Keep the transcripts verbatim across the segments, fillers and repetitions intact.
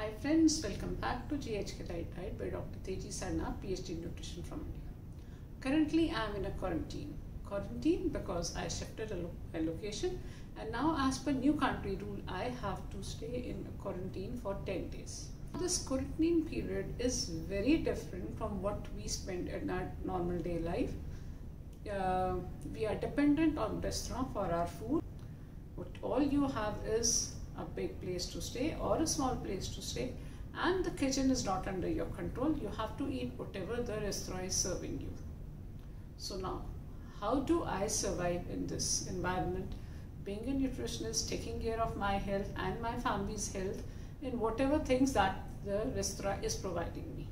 Hi friends, welcome back to G H K Diet Diet by Doctor Teji Sarnath, PhD in Nutrition from India. Currently I am in a quarantine. Quarantine because I shifted a, lo a location, and now as per new country rule I have to stay in quarantine for ten days. This quarantine period is very different from what we spend in our normal day life. Uh, we are dependent on restaurant for our food. What all you have is a big place to stay or a small place to stay, and the kitchen is not under your control. You have to eat whatever the restaurant is serving you. So now, how do I survive in this environment, being a nutritionist, taking care of my health and my family's health in whatever things that the restaurant is providing me?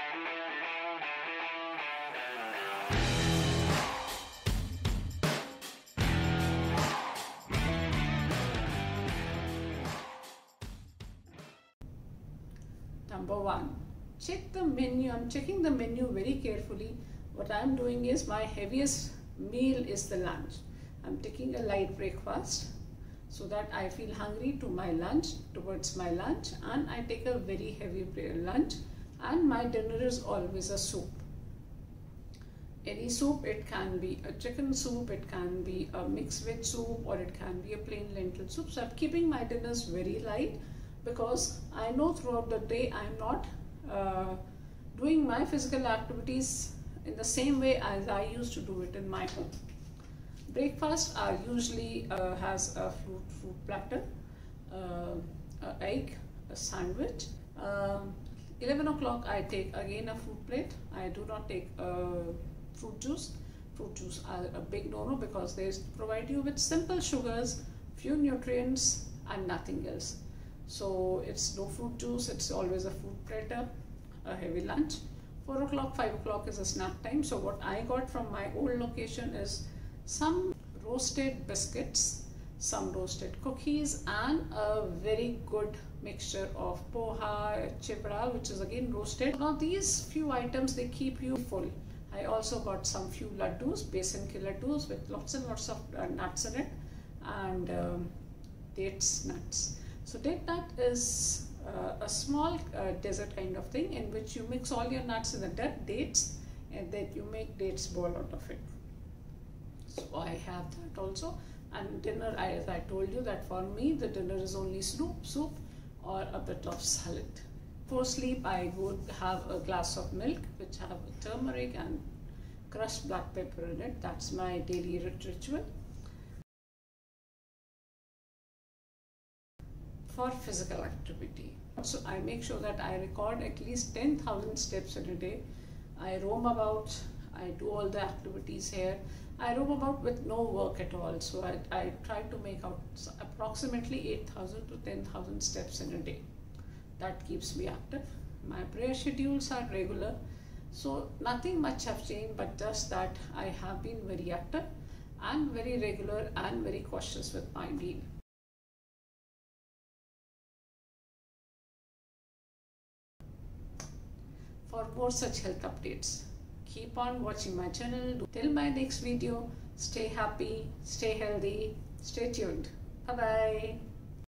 Number one, check the menu. I'm checking the menu very carefully. What I'm doing is, my heaviest meal is the lunch. I'm taking a light breakfast so that I feel hungry to my lunch, towards my lunch, and I take a very heavy lunch, and my dinner is always a soup. Any soup, it can be a chicken soup, it can be a mixed veg soup, or it can be a plain lentil soup. So I'm keeping my dinners very light, because I know throughout the day I am not uh, doing my physical activities in the same way as I used to do it in my home. Breakfast uh, usually uh, has a fruit, fruit platter, uh, an egg, a sandwich. Um, eleven o'clock I take again a fruit plate. I do not take uh, fruit juice. Fruit juice are a big no-no, because they provide you with simple sugars, few nutrients and nothing else. So it's no fruit juice, it's always a fruit platter, a heavy lunch. four o'clock, five o'clock is a snack time. So what I got from my old location is some roasted biscuits, some roasted cookies, and a very good mixture of poha, chipra, which is again roasted. Now these few items, they keep you full. I also got some few laddus, besan ke laddus with lots and lots of uh, nuts in it, and um, dates nuts. So date nut is uh, a small uh, dessert kind of thing, in which you mix all your nuts in the dates, and then you make dates ball out of it. So I have that also. And dinner, I, as I told you, that for me the dinner is only soup, soup or a bit of salad. For sleep, I would have a glass of milk which have turmeric and crushed black pepper in it. That's my daily ritual. For physical activity, so I make sure that I record at least ten thousand steps in a day. I roam about, I do all the activities here. I roam about with no work at all. So I, I try to make out approximately eight thousand to ten thousand steps in a day. That keeps me active. My prayer schedules are regular. So nothing much have changed, but just that I have been very active and very regular and very cautious with my meal. For more such health updates, keep on watching my channel. Till my next video, stay happy, stay healthy, stay tuned. Bye bye.